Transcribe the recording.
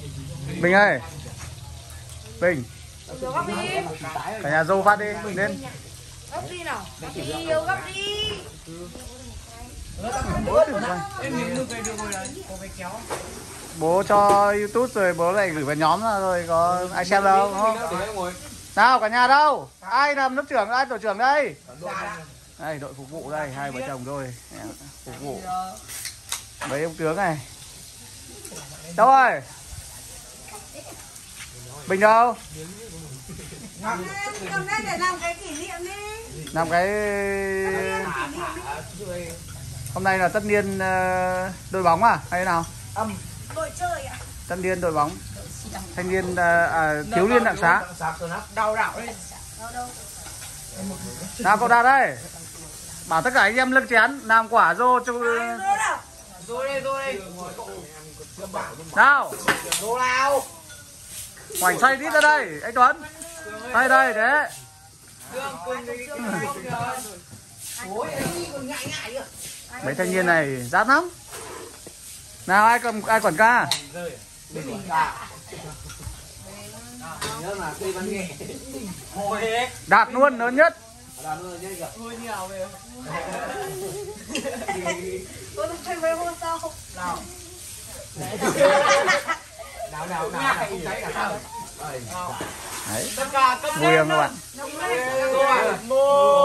Bình ơi, Bình, cả nhà dâu phát đi lên. Gấp đi nào, gấp đi, yêu gấp đi. Bố cho YouTube rồi bố lại gửi vào nhóm rồi có ai xem đâu đúng không? Nào cả nhà đâu? Ai làm lớp trưởng, ai tổ trưởng đây? Đây đội phục vụ đây, hai vợ chồng tôi phục vụ. Mấy ông tướng này. Đâu rồi? Bình đâu? Cầm lên để làm cái kỷ niệm đi. Làm cái hôm nay là tất niên đội bóng à hay nào? Đội chơi ạ. Tất niên đội bóng. Thanh niên thiếu niên đặng xá. Đau đảo lên. Đâu. Nào cậu Đạt đây. Bảo tất cả anh em lưng chén làm quả rô cho Rô đây. nào. Rô nào. Hoành xoay đít ra đây, anh Tuấn. Đây đấy. Mấy thanh niên này rát lắm. Nào ai quản ca? Đạt luôn lớn nhất. Nào. Đấy. Vui không các bạn?